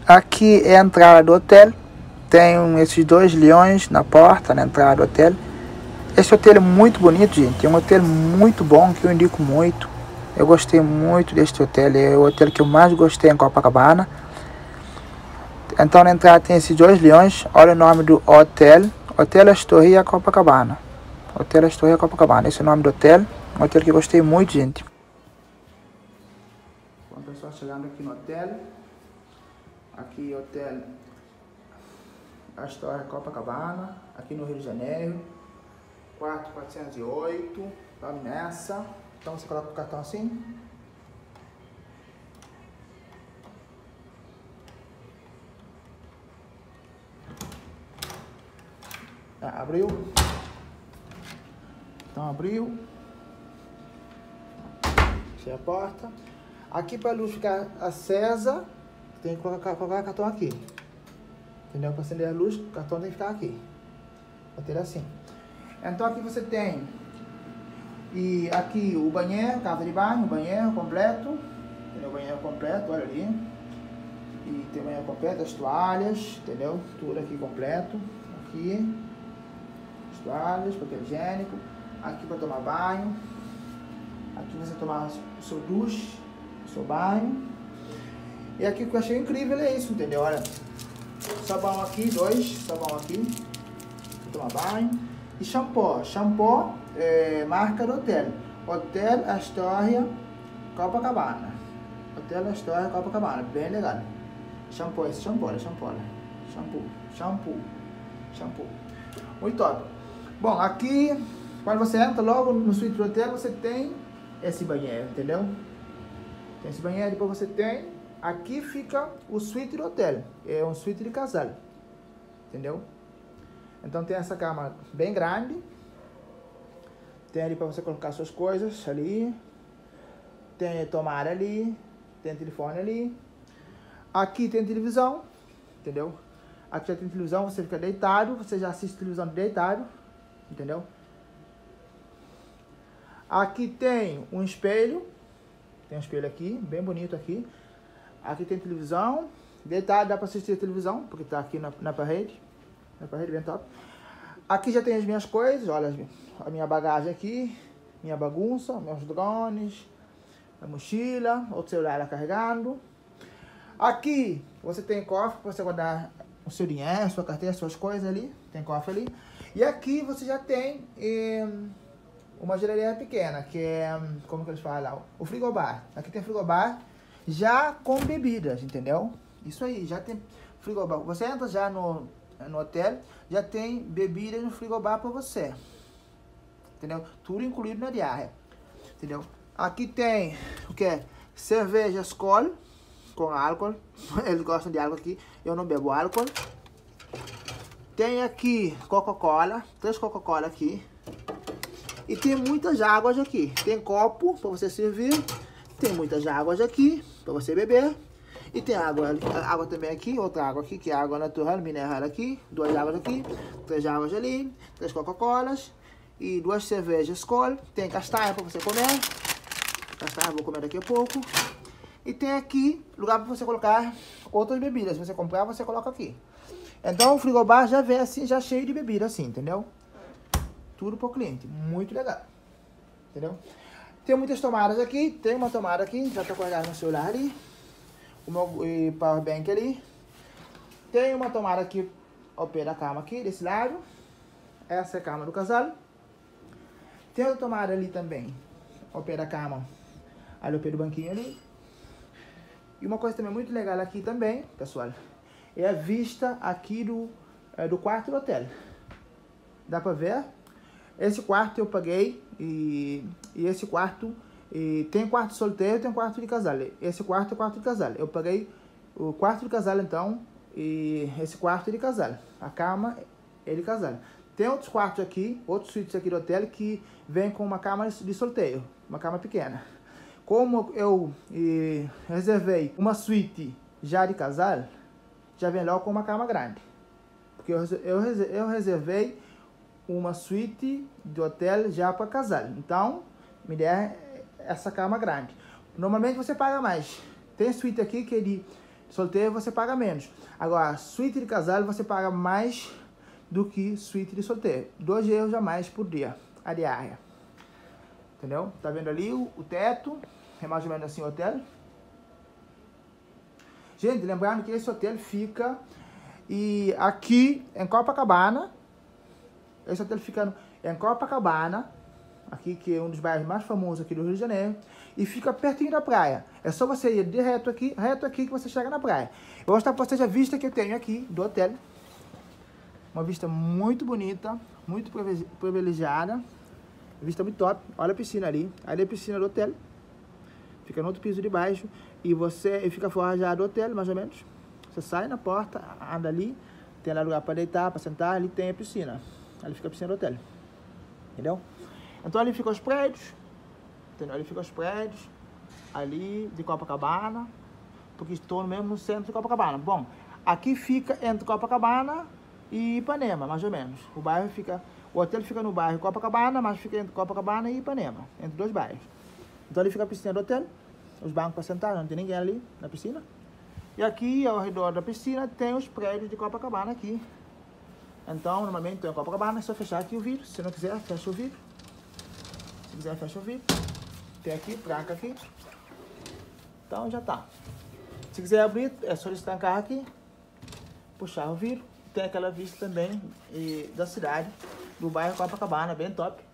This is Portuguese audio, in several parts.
Aqui é a entrada do hotel. Tem esses dois leões na porta, na entrada do hotel. Esse hotel é muito bonito, gente. É um hotel muito bom, que eu indico muito. Eu gostei muito deste hotel. É o hotel que eu mais gostei em Copacabana. Então na entrada tem esses dois leões. Olha o nome do hotel. Hotel Astoria Copacabana. Hotel Astoria Copacabana. Esse é o nome do hotel. Um hotel que eu gostei muito, gente. Bom, pessoal, chegando aqui no hotel. Aqui hotel Astoria Copacabana. Aqui no Rio de Janeiro. Quarto 408. Vamos nessa. Então você coloca o cartão assim. Abriu. Então abriu. Fechei a porta. Aqui para a luz ficar acesa, tem que colocar o cartão aqui. Entendeu? Para acender a luz, o cartão tem que ficar aqui. Vai ter assim. Então aqui você tem aqui o banheiro, casa de banho, o banheiro completo. Entendeu? O banheiro completo, olha ali. E tem o banheiro completo, as toalhas, entendeu? Tudo aqui completo. Aqui. As toalhas, papel higiênico. Aqui para tomar banho. Aqui você tomar o seu duche, o seu banho. E aqui o que eu achei incrível é isso, entendeu? Olha, sabão aqui, dois sabão aqui. Para tomar banho. E shampoo. Shampoo marca do hotel. Hotel Astoria Copacabana. Hotel Astoria Copacabana. Bem legal. Shampoo, esse shampoo, olha, shampoo, olha. Shampoo. Muito top. Bom, aqui, quando você entra logo no suíte do hotel, você tem esse banheiro, entendeu? Tem esse banheiro, depois você tem... Aqui fica o suíte do hotel. É um suíte de casal. Entendeu? Então tem essa cama bem grande. Tem ali para você colocar suas coisas ali. Tem tomada ali. Tem telefone ali. Aqui tem televisão. Entendeu? Aqui já tem televisão, você fica deitado. Você já assiste televisão deitado. Entendeu? Aqui tem um espelho. Tem um espelho aqui, bem bonito aqui. Aqui tem televisão. Deitado, dá para assistir a televisão, porque tá aqui na parede. Na parede, bem top. Aqui já tem as minhas coisas, olha a minha bagagem aqui. Minha bagunça, meus drones. A mochila, outro celular carregando. Aqui você tem cofre para você guardar o seu dinheiro, sua carteira, suas coisas ali. Tem cofre ali. E aqui você já tem... uma geladeira pequena, que é, como que eles falam, o frigobar. Aqui tem frigobar já com bebidas, entendeu? Isso aí, já tem frigobar. Você entra já no hotel, já tem bebida no frigobar para você. Entendeu? Tudo incluído na diária. Entendeu? Aqui tem o que? Cerveja Skol com álcool. Eles gostam de álcool aqui. Eu não bebo álcool. Tem aqui Coca-Cola, 3 Coca-Cola aqui. E tem muitas águas aqui. Tem copo para você servir. Tem muitas águas aqui para você beber. E tem água também aqui. Outra água aqui, que é água natural, mineral aqui. 2 águas aqui. 3 águas ali. 3 Coca-Colas. E 2 cervejas Skol. Tem castanha para você comer. Castanha vou comer daqui a pouco. E tem aqui lugar para você colocar outras bebidas. Se você comprar, você coloca aqui. Então o frigobar já vem assim, já cheio de bebida assim, entendeu? Tudo pro cliente, muito legal, entendeu? Tem muitas tomadas aqui, tem uma tomada aqui, já tô guardando no celular ali, o meu power bank ali. Tem uma tomada aqui ao pé da cama aqui, desse lado, essa é a cama do casal. Tem outra tomada ali também, ao pé da cama, ali ao pé do banquinho ali. E uma coisa também muito legal aqui também, pessoal, é a vista aqui do quarto do hotel. Dá pra ver? Esse quarto eu paguei e esse quarto tem quarto solteiro e tem quarto de casal. Esse quarto é quarto de casal. Eu paguei o quarto de casal então e esse quarto é de casal. A cama é de casal. Tem outros quartos aqui, outros suítes aqui do hotel que vem com uma cama de solteiro, uma cama pequena. Como eu reservei uma suíte já de casal, já vem logo com uma cama grande. Porque eu reservei uma suíte de hotel já para casal. Então, me der essa cama grande. Normalmente você paga mais. Tem suíte aqui que é de solteiro você paga menos. Agora, suíte de casal você paga mais do que suíte de solteiro. 2 euros a mais por dia, a diária. Entendeu? Tá vendo ali o teto? É mais ou menos assim o hotel. Gente, lembrando que esse hotel fica aqui em Copacabana. Esse hotel fica em Copacabana, aqui que é um dos bairros mais famosos aqui do Rio de Janeiro. E fica pertinho da praia. É só você ir reto aqui que você chega na praia. Eu vou mostrar para vocês a vista que eu tenho aqui do hotel. Uma vista muito bonita, muito privilegiada. Vista muito top. Olha a piscina ali. Ali é a piscina do hotel. Fica no outro piso de baixo. E fica fora já do hotel, mais ou menos. Você sai na porta, anda ali. Tem lá lugar para deitar, para sentar. Ali tem a piscina. Ali fica a piscina do hotel. Entendeu? Então ali ficam os prédios. Entendeu? Ali ficam os prédios. Ali de Copacabana. Porque estou mesmo no centro de Copacabana. Bom, aqui fica entre Copacabana e Ipanema, mais ou menos. O hotel fica no bairro Copacabana, mas fica entre Copacabana e Ipanema, entre 2 bairros. Então ali fica a piscina do hotel, os bancos para sentar, não tem ninguém ali na piscina. E aqui ao redor da piscina tem os prédios de Copacabana aqui. Então, normalmente em Copacabana é só fechar aqui o vidro, se não quiser, fecha o vidro. Se quiser, fecha o vidro. Tem aqui, tranca aqui. Então já tá. Se quiser abrir, é só estancar aqui, puxar o vidro. Tem aquela vista também da cidade, do bairro Copacabana, bem top.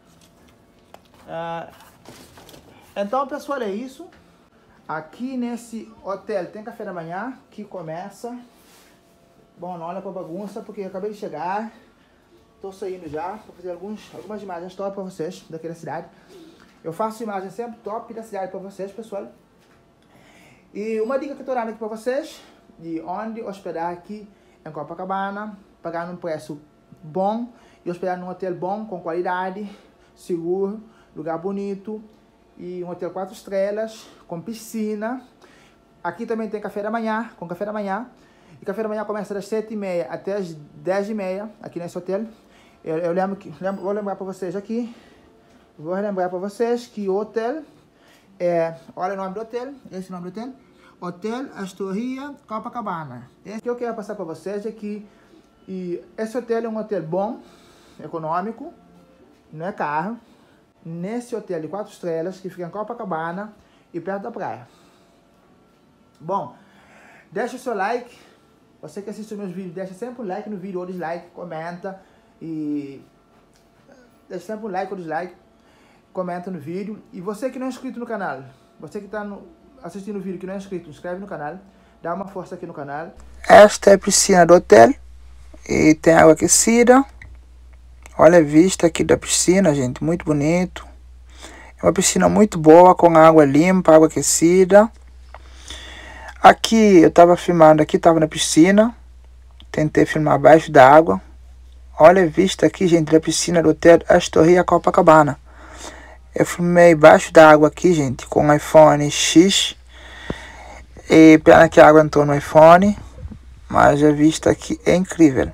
Então, pessoal, é isso. Aqui nesse hotel tem café da manhã, que começa. Bom, não olha pra bagunça, porque eu acabei de chegar. Tô saindo já, vou fazer algumas imagens top pra vocês, daquela cidade. Eu faço imagens sempre top da cidade pra vocês, pessoal. E uma dica que eu tô dando aqui pra vocês, de onde hospedar aqui em Copacabana, pagar num preço bom e hospedar num hotel bom, com qualidade, seguro, lugar bonito e um hotel 4 estrelas, com piscina. Aqui também tem café da manhã, com café da manhã. E café da manhã começa das 7h30 até as 10h30 aqui nesse hotel. Vou lembrar para vocês aqui, vou relembrar para vocês que o hotel olha o nome do hotel, esse é o nome do hotel. Hotel Astoria Copacabana. O que eu quero passar para vocês é que esse hotel é um hotel bom, econômico, não é caro. Nesse hotel de 4 estrelas, que fica em Copacabana e perto da praia. Bom, deixa o seu like. Você que assiste os meus vídeos, deixa sempre um like no vídeo ou dislike, comenta. E deixa sempre um like ou dislike, comenta no vídeo. E você que não é inscrito no canal, você que está assistindo o vídeo que não é inscrito, inscreve no canal, dá uma força aqui no canal. Esta é a piscina do hotel e tem água aquecida. Olha a vista aqui da piscina, gente, muito bonito. É uma piscina muito boa, com água limpa, água aquecida. Aqui eu estava filmando, aqui estava na piscina, tentei filmar abaixo da água. Olha a vista aqui, gente, da piscina do hotel Astoria Copacabana. Eu filmei embaixo da água aqui, gente, com o iPhone X. E pena que a água entrou no iPhone, mas a vista aqui é incrível.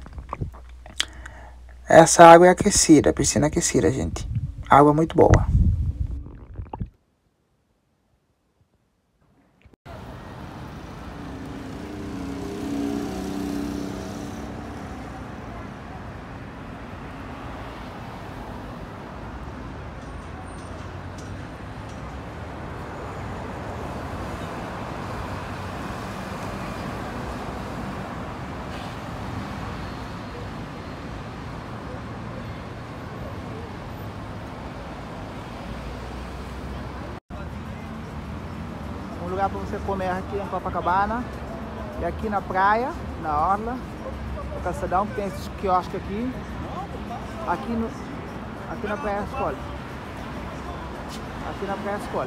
Essa água é aquecida, a piscina é aquecida, gente. Água muito boa. Um lugar para você comer aqui em Copacabana. E aqui na praia, na orla, no calçadão, que tem esses quiosques aqui. Aqui na Praia Escola. Aqui na Praia Escola.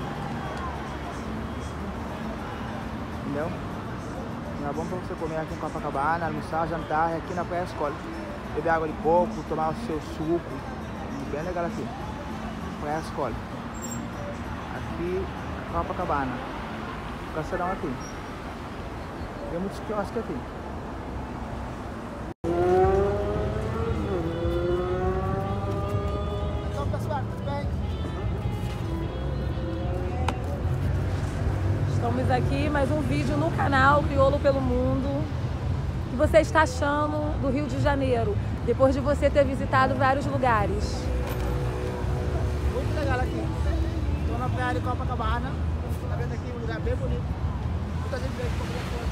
Entendeu? É bom para você comer aqui em Copacabana, almoçar, jantar, aqui na Praia Escola. Beber água de coco, tomar o seu suco. Bem legal aqui. Praia Escola. Aqui, Copacabana. Calçadão aqui. Tem muitos quiosques aqui. Então, pessoal, tudo bem? Estamos vídeos aqui, mais um vídeo no canal Crioulo pelo Mundo. O que você está achando do Rio de Janeiro, depois de você ter visitado vários lugares? Muito legal aqui. Estou na praia de Copacabana. Tá vendo aqui um lugar bem bonito. Muita gente veio comer foto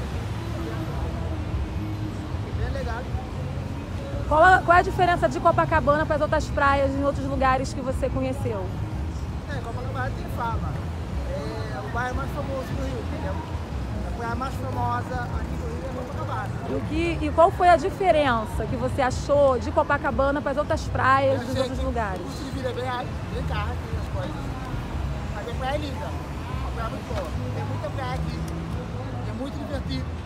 aqui. Bem legal. Qual é a diferença de Copacabana para as outras praias em outros lugares que você conheceu? Copacabana tem fama. É o bairro mais famoso do Rio, entendeu? A praia mais famosa aqui do Rio é Copacabana. E qual foi a diferença que você achou de Copacabana para as outras praias dos outros lugares? O custo de vida é bem caro aqui, as coisas. Mas a praia é linda. A praia é muito boa. Tem muita praia aqui. É muito divertido.